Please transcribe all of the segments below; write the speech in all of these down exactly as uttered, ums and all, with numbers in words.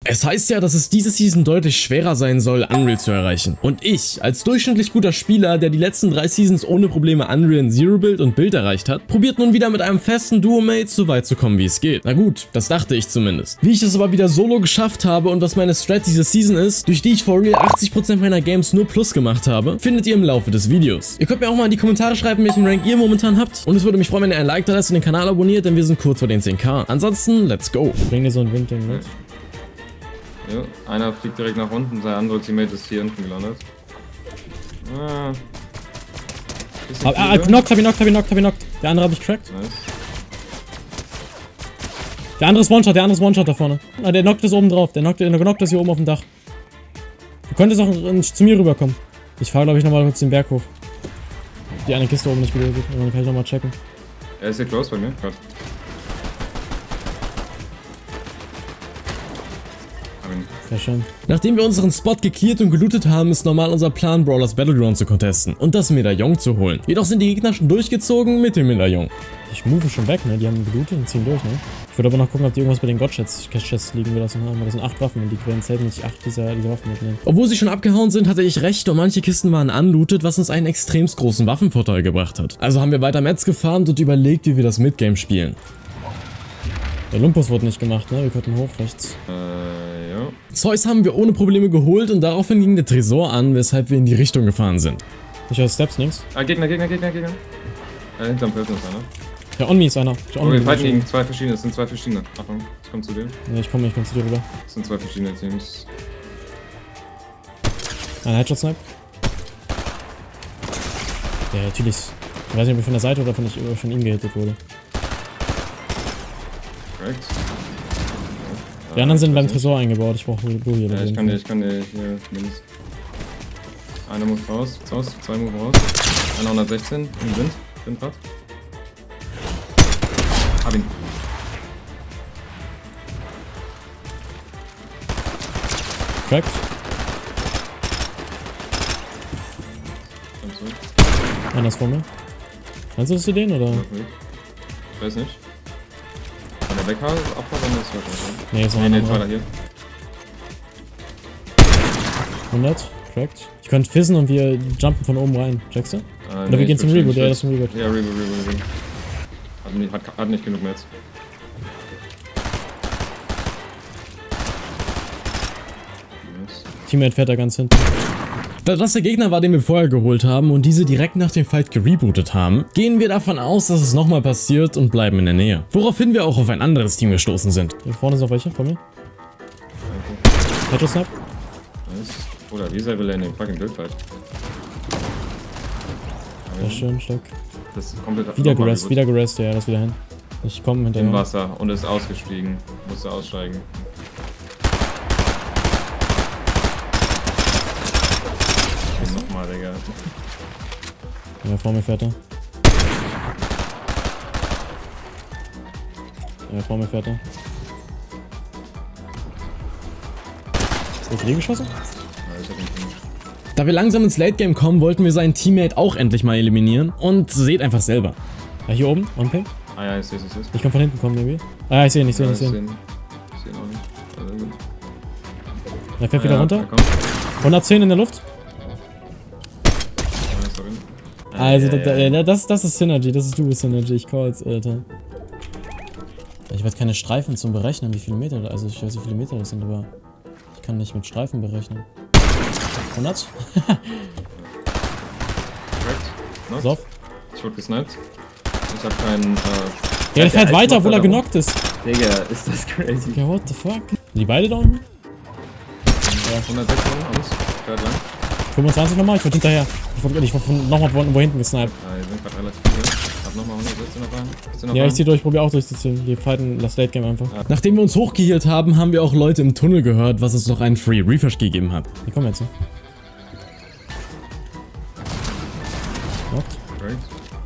Es heißt ja, dass es diese Season deutlich schwerer sein soll, Unreal zu erreichen. Und ich, als durchschnittlich guter Spieler, der die letzten drei Seasons ohne Probleme Unreal in Zero Build und Build erreicht hat, probiert nun wieder mit einem festen Duo-Mate so weit zu kommen, wie es geht. Na gut, das dachte ich zumindest. Wie ich es aber wieder solo geschafft habe und was meine Strat diese Season ist, durch die ich for real achtzig Prozent meiner Games nur Plus gemacht habe, findet ihr im Laufe des Videos. Ihr könnt mir auch mal in die Kommentare schreiben, welchen Rank ihr momentan habt. Und es würde mich freuen, wenn ihr ein Like da lasst und den Kanal abonniert, denn wir sind kurz vor den zehn K. Ansonsten, let's go. Bring dir so ein Windding mit. Ja, einer fliegt direkt nach unten, sein anderer Teammate ist hier unten gelandet. Ah. Ah, ah, knockt, hab ihn knockt, hab ihn knockt, hab ihn knockt. Der andere hab ich cracked. Nice. Der andere ist One-Shot, der andere ist One-Shot da vorne. Ah, der knockt ist oben drauf. Der knockt, der knockt ist hier oben auf dem Dach. Du könntest auch zu mir rüberkommen. Ich fahre, glaube ich, nochmal kurz den Berg hoch. Die eine Kiste oben nicht gelöst. Dann kann ich nochmal checken. Er ist hier close bei mir, Gott. Sehr schön. Nachdem wir unseren Spot geklärt und gelootet haben, ist normal unser Plan, Brawlers Battleground zu contesten und das Medaillon zu holen. Jedoch sind die Gegner schon durchgezogen mit dem Medaillon. Ich move schon weg, ne? Die haben gelootet und ziehen durch, ne? Ich würde aber noch gucken, ob die irgendwas bei den God-Chests liegen gelassen haben. Das sind acht Waffen und die werden selten nicht acht dieser, dieser Waffen mitnehmen. Obwohl sie schon abgehauen sind, hatte ich recht und manche Kisten waren unlootet, was uns einen extremst großen Waffenvorteil gebracht hat. Also haben wir weiter Mets gefarmt und überlegt, wie wir das Midgame spielen. Der Lumpus wurde nicht gemacht, ne? Wir könnten hoch rechts. Äh, ja. Zeus haben wir ohne Probleme geholt und daraufhin ging der Tresor an, weshalb wir in die Richtung gefahren sind. Ich höre Steps links. Ah, Gegner, Gegner, Gegner, Gegner. Äh, hinterm Felsen ist einer. Ja, on me ist einer. Ich Oh, wir fighten gegen zwei verschiedene, es sind zwei verschiedene. Achtung, ich komm zu dir. Ne, ich komme, ich komm zu dir rüber. Es sind zwei verschiedene Teams. Ein Headshot-Snipe. Ja, natürlich. Ich weiß nicht, ob ich von der Seite oder von, ich, von ihm gehittet wurde. Korrekt. Die anderen sind beim Tresor eingebaut, ich brauche Blue hier. Ja, ich kann dir, ich kann dir hier mindestens. Einer muss raus, raus, zwei Move raus. Einer hundertsechzehn im Wind, Windrad. Hab ihn. Cracked. Einer ist vor mir. Kannst du den oder? Ich weiß nicht. Wenn er weg hat, abhaut, dann ist es nee, ist nee, nee, weiter hier. hundert, cracked. Ich könnte fizzen und wir jumpen von oben rein. Checkst du? Äh, oder nee, wir gehen zum Reboot, ja, das ist zum Reboot. Ja, Reboot, Reboot, Reboot. Hat nicht, hat, hat nicht genug mehr jetzt. Teammate fährt da ganz hinten. Da das der Gegner war, den wir vorher geholt haben und diese direkt nach dem Fight gerebootet haben, gehen wir davon aus, dass es nochmal passiert und bleiben in der Nähe. Woraufhin wir auch auf ein anderes Team gestoßen sind. Hier vorne sind noch welche von mir. Headshot Snap. Nice. Oder dieser will er in den fucking Bildfight. Sehr schön, stark. Das ist komplett wieder gerest, wieder gerest, ja, das wieder hin. Ich komme hinterher. Im Wasser und ist ausgestiegen. Musste aussteigen. Nochmal, Digga. Ja, vor mir fährt er. Ja, vor mir fährt er. Ist der geschossen? Ja, ich hab ihn nicht. Da wir langsam ins Late Game kommen, wollten wir seinen Teammate auch endlich mal eliminieren. Und seht einfach selber. Ja, hier oben, on ping. Ah ja, ich seh's, ich seh's. Ich komm von hinten kommen, irgendwie. Ah, ich seh ihn, ich seh ihn, Ja, ich seh ihn. Ich seh ihn auch nicht. Also gut. Er fährt Ah, wieder ja, runter. da kommt. hundertzehn in der Luft. Ah, sorry. Also, ja, da, ja. da, das, das ist Synergy, das ist Duo-Synergy, ich call's, Alter. Ich werde keine Streifen zum Berechnen, wie viele Meter, also ich weiß, wie viele Meter das sind, aber ich kann nicht mit Streifen berechnen. hundert? Correct. Knocked. So. Ich wurde gesniped. Ich hab keinen, äh... Ja, der fährt weiter, obwohl er genockt ist. Digga, ist das crazy. Ja, what the fuck? Sind die beide da unten? Ja, hundertsechs von uns. Fährt lang. fünfundzwanzig nochmal? Ich wurde hinterher. Ich wurde, ich wurde nochmal von wo hinten gesniped. Ja, die sind gerade relativ viele. Hab nochmal hundertsechzehn noch rein. Noch Ja, rein? ich zieh durch, probier auch durchzuziehen. Wir fighten das Late Game einfach. Ja. Nachdem wir uns hochgehealt haben, haben wir auch Leute im Tunnel gehört, was uns noch einen Free Refresh gegeben hat. Die kommen jetzt, ne? Knockt. Right.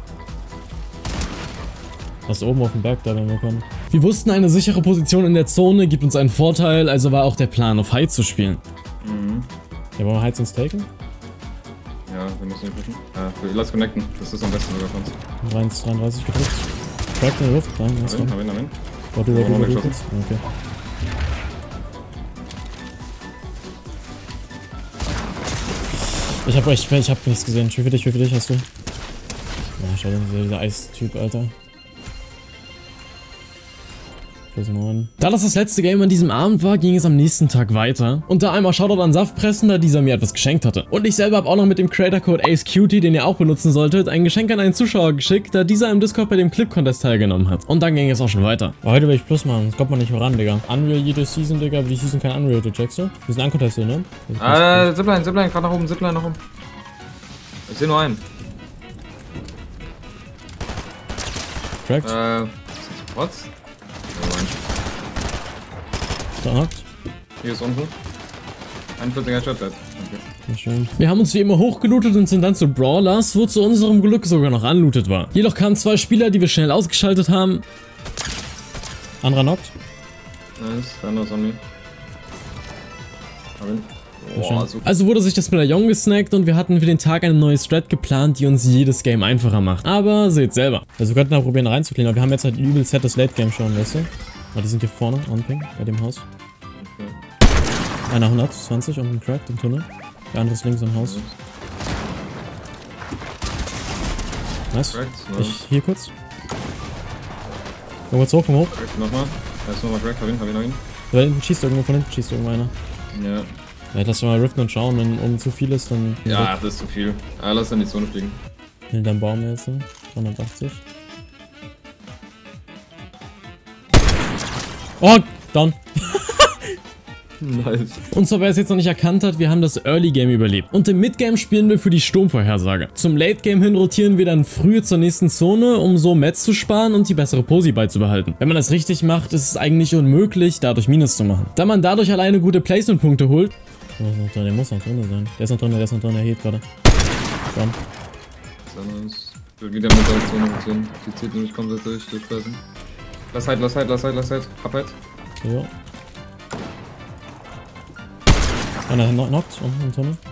Das ist oben auf dem Berg da, wenn wir kommen. Wir wussten, eine sichere Position in der Zone gibt uns einen Vorteil, also war auch der Plan, auf Hide zu spielen. Mhm. Ja, wollen wir Hides uns taken? Ja, wir müssen ihn pushen. Äh, lass connecten. Das ist am besten sogar für uns. dreiunddreißig gedrückt. Cracked in der Luft. Nein, hast du. Hab ihn, hab ihn, hab ihn. Warte, Oh, warte, noch warte, nicht kurz. Okay. Ich hab echt, ich hab nichts gesehen. Wie für dich, wie für dich hast du? Ja, schau dir dieser Eistyp, Alter. Da das das letzte Game an diesem Abend war, ging es am nächsten Tag weiter. Und da einmal Shoutout an Saftpressen, da dieser mir etwas geschenkt hatte. Und ich selber habe auch noch mit dem Creator-Code AceCutie, den ihr auch benutzen solltet, ein Geschenk an einen Zuschauer geschickt, da dieser im Discord bei dem Clip-Contest teilgenommen hat. Und dann ging es auch schon weiter. Aber heute will ich Plus machen, das kommt man nicht voran, Digga. Unreal jede Season, Digga, aber die Season kein Unreal, du checkst du? Wir sind uncontested, ne? Äh, Zipline, Zipline, gerade nach oben, Zipline nach oben. Ich seh nur einen. Cracked. Äh, ist das Trotz? Da hakt. Hier ist unten. einundvierziger Chatlet. Okay. Schön. Wir haben uns wie immer hochgelootet und sind dann zu Brawlers, wo zu unserem Glück sogar noch unlootet war. Jedoch kamen zwei Spieler, die wir schnell ausgeschaltet haben. Anderer knockt. Nice, der andere ist an mir. Boah, so also wurde sich das Medaillon gesnackt und wir hatten für den Tag eine neue Strat geplant, die uns jedes Game einfacher macht. Aber seht selber. Also wir könnten auch probieren reinzuklicken, aber wir haben jetzt halt übel fettes Late Game schon, weißt du? Oh, die sind hier vorne, on ping, bei dem Haus. Okay. Einer hundertzwanzig und ein Cracked im Tunnel. Der andere ist links im Haus. Nice. Cracked, nice. Ich hier kurz. Irgendwo hoch, komm hoch. Cracked nochmal. Da ist nochmal Cracked, hab ihn, hab ihn, hab ihn. Da hinten schießt irgendwo, von hinten schießt irgendwo einer. Ja. Ja, lass mal riften und schauen, wenn oben zu viel ist, dann... Ja, das ist zu viel. Ah, lass dann die Zone fliegen. Hinterm Baum jetzt, dreihundertachtzig. Oh, down. Nice. Und zwar, wer es jetzt noch nicht erkannt hat, wir haben das Early Game überlebt. Und im Mid Game spielen wir für die Sturmvorhersage. Zum Late Game hin rotieren wir dann früh zur nächsten Zone, um so Mets zu sparen und die bessere Posi beizubehalten. Wenn man das richtig macht, ist es eigentlich unmöglich, dadurch Minus zu machen. Da man dadurch alleine gute Placement-Punkte holt. Oh, der muss noch drin sein. Der ist noch drin, der ist noch drin, der hebt gerade. Komm. Sehr nice. Ich will wieder mit der Zone rotieren. Die zieht nämlich komplett durch, durchbrechen. Lass halt, lass halt, lass halt, lass halt. Hab halt. Ja. Einer knockt, unten im Tunnel.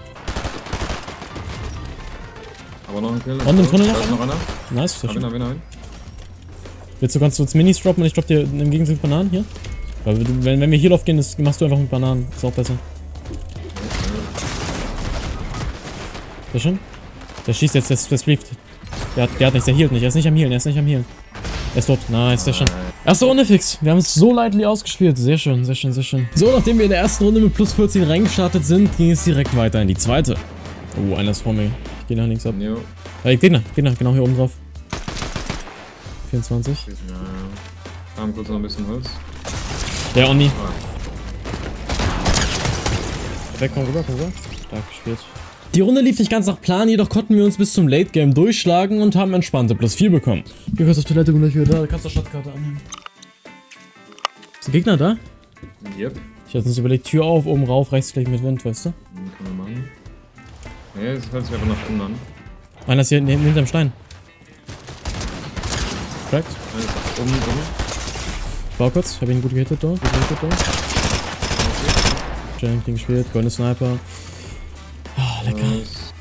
Aber noch ein Kill. Und im Tunnel noch? Da ist noch einer. Nice, sehr Hab ihn, schön. hab ihn, hab ihn. Willst du, kannst du jetzt Minis droppen und ich drop dir im Gegenzug Bananen hier? Weil wenn, wenn wir hier drauf gehen, das machst du einfach mit Bananen. Ist auch besser. Sehr schön. Der schießt jetzt, der, der sweept. Der hat, der hat nichts, der healt nicht. Er ist nicht am Healen, er ist nicht am Healen. Er ist tot. Nice, sehr schön. Erste Runde fix. Wir haben es so lightly ausgespielt. Sehr schön, sehr schön, sehr schön. So, nachdem wir in der ersten Runde mit plus vierzehn reingestartet sind, ging es direkt weiter in die zweite. Oh, einer ist vor mir. Ich geh nach links ab. Jo. Äh, Gegner, Gegner, genau hier oben drauf. vierundzwanzig. Ja, ja. Wir haben kurz noch ein bisschen Holz. Der Onni. Ah. Weg, komm rüber, komm rüber. Stark gespielt. Die Runde lief nicht ganz nach Plan, jedoch konnten wir uns bis zum Late Game durchschlagen und haben entspannte plus vier bekommen. Ich geh kurz auf Toilette, bin gleich wieder da. Du kannst doch Stadtkarte annehmen. Ist der Gegner da? Yep. Ich hatte uns überlegt, Tür auf, oben rauf, rechts gleich mit Wind, weißt du? Können wir machen. Ne, das hört sich einfach nach unten an. Einer ist hier hinter hinterm Stein. Cracked. Einer ist oben, oben. Bau kurz, ich hab ihn gut gehittet da. Gut gehittet da. Schön, Ding gespielt, goldene Sniper. Oh, lecker. Nice.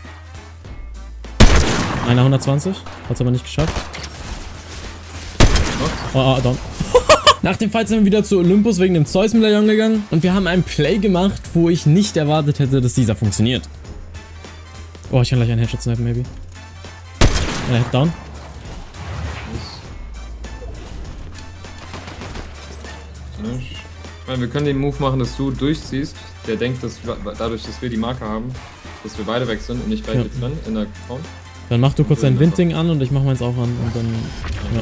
Einer hundertzwanzig, hat's aber nicht geschafft. Oh, oh, down. Nach dem Fight sind wir wieder zu Olympus wegen dem Zeus-Medaillon gegangen und wir haben einen Play gemacht, wo ich nicht erwartet hätte, dass dieser funktioniert. Oh, ich kann gleich einen Headshot snipen, maybe. Einer Head down. Ich meine, wir können den Move machen, dass du durchziehst. Der denkt, dass wir, dadurch, dass wir die Marke haben, dass wir beide weg sind und nicht gleich Ja. mit drin in der Count. Dann mach du kurz dein Windding an und ich mach meins auch an und dann. Ja.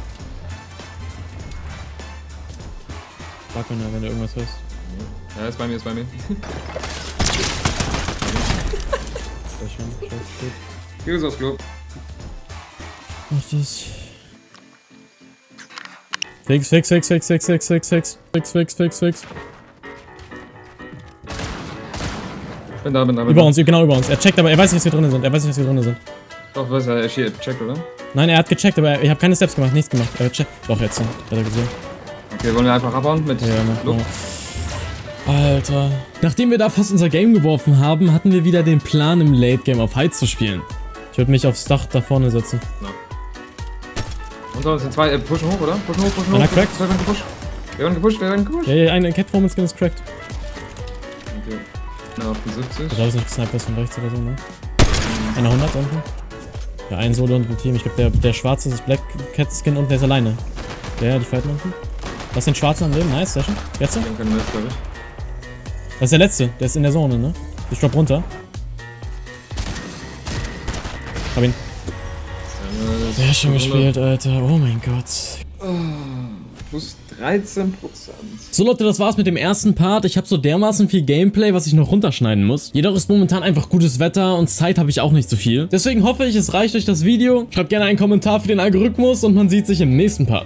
Sag mir, wenn du irgendwas hörst. Ja, ist bei mir, ist bei mir. Sehr schön, schön, gut. Hier ist aufs Klo. Mach das. Fix, fix, fix, fix, fix, fix, fix, fix, fix, fix, fix, fix. Bin da, bin da, bin Über da. uns, genau über uns. Er checkt, aber er weiß nicht, dass wir drin sind. Er weiß nicht, dass wir drin sind. Doch, was, er checkt, oder? Nein, er hat gecheckt, aber ich habe keine Steps gemacht, nichts gemacht. Er checkt. Doch, jetzt. Hat er gesehen. Okay, wollen wir einfach abhauen mit Ja, mach Luft? mal. Alter. Nachdem wir da fast unser Game geworfen haben, hatten wir wieder den Plan, im Late Game auf Heiz zu spielen. Ich würde mich aufs Dach da vorne setzen. Ja. Und so, sind zwei, äh, pushen hoch, oder? Pushen hoch, pushen Einer hoch. cracked? Wir werden gepusht. Wir werden gepusht, wir werden gepusht. Ja, ja, ein Catwoman Skin ist cracked. Okay. Na, auf die siebzig. Ich glaube, es ist nicht gesniped ist von rechts oder so, ne? Einer hundert unten. Ja, ein Solo und ein Team. Ich glaube, der, der schwarze ist Black Cat Skin und der ist alleine. Der, die fighten unten. Das ist den schwarzen am Leben. Nice, sehr schön. Jetzt? Ich denke, das, glaube ich. Das ist der letzte. Der ist in der Zone, ne? Ich drop runter. Hab ihn. Sehr schön gespielt, Alter. Oh mein Gott. Oh, plus dreizehn Prozent. So Leute, das war's mit dem ersten Part. Ich habe so dermaßen viel Gameplay, was ich noch runterschneiden muss. Jedoch ist momentan einfach gutes Wetter und Zeit habe ich auch nicht so viel. Deswegen hoffe ich, es reicht euch das Video. Schreibt gerne einen Kommentar für den Algorithmus und man sieht sich im nächsten Part.